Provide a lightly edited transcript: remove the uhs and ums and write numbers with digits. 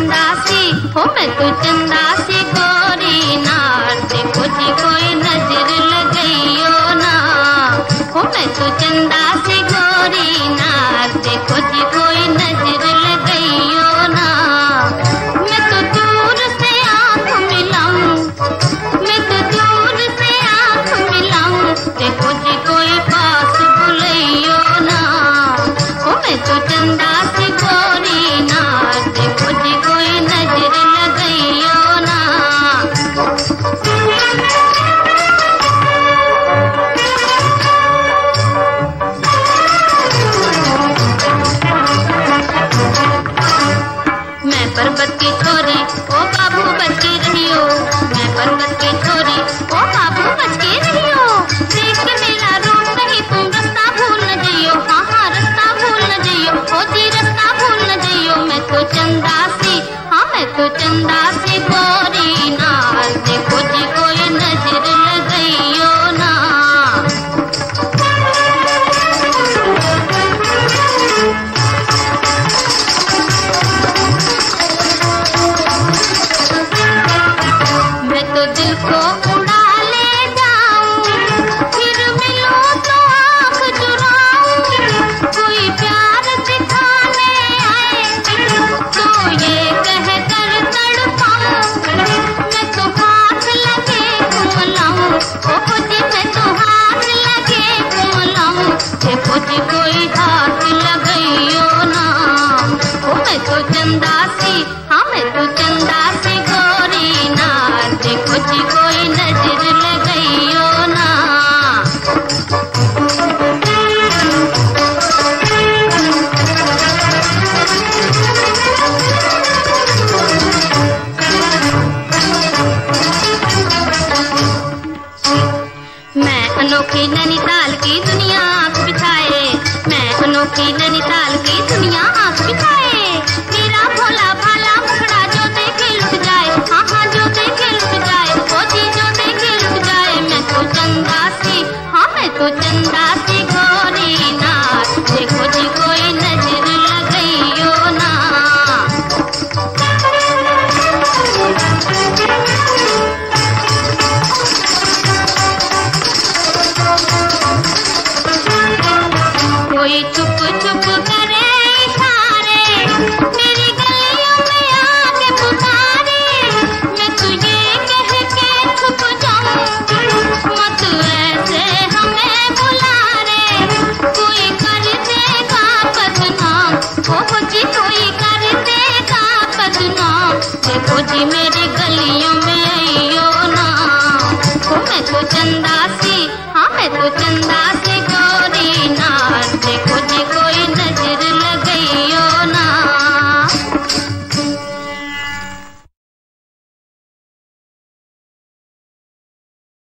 चंदा सी, हो मैं तो चंदा सी गोरी नार, देखो जी कोई नजर लगाइयो ना। हो मैं तो चंदा सी गोरी नार, देखो जी कोई नजर लगाइयो ना। मैं तो दूर से आंख मिलाऊं, मैं तो दूर से आंख मिलाऊं, देखो जी कोई पास बुलाइयो ना। हो मैं तो चंदा सी गोरी नार, देखो जी कोई नजर लगाइयो ना। मैं पर्वत की छोरी ओ बाबू बच के रहियो, मैं पर्वत की छोरी ओ बाबू बच के रहियो। देख के मेरा रूप नहीं तुम रास्ता भूल न जइयो, हाँ हाँ रास्ता भूल न जइयो, ओ जी रास्ता भूल न जइयो। मैं तो चंदा सी, हाँ मैं तो चंदा सी गोरी नार, देखो जी कोई नजर लगाइयो ना। मैं तो दिल को उड़ा ले जाऊं, फिर मिलूं तो आंख चुराऊं। कोई प्यार दिखाने आए तो ये कह कर तड़पाऊं। मैं तो हाथ लगे घुमलाऊं, ओ जी मैं तो हाथ लगे घुमलाऊं, देखो जी कोई हाथ लगाइयो ना। ओ मैं तो चंदा सी, हाँ मैं तो चंदा सी गोरी नार, देखो जी कोई नजर लगाइयो ना। मैं अनोखी नैनीताल की दुनिया आंख बिछाए, मैं अनोखी नैनीताल की दुनिया आंख बिछाए। मेरा भोला भाला मुखड़ा जो देखे लुट जाए, हाँ हाँ जो देखे लुट जाए, ओ जी जो देखे लुट जाए। मैं तो चंदा सी, हाँ मैं तो चंदा सी गोरी नार, देखो जी कोई नजर लगाइयो ना। कोई चुप चुप करे इशारे, मेरी गलियों में आके पुकारे। मैं तुझे कह के छुप जाऊं, मत ऐसे हमें बुला रे। कोई कर देगा बदनाम, ओ जी कोई कर देगा बदनाम, देखो जी मेरी गलियों में आइयो ना। ओ मैं तो चंदा सी, हाँ मैं तो चंदा सी गोरी नार, देखो जी कोई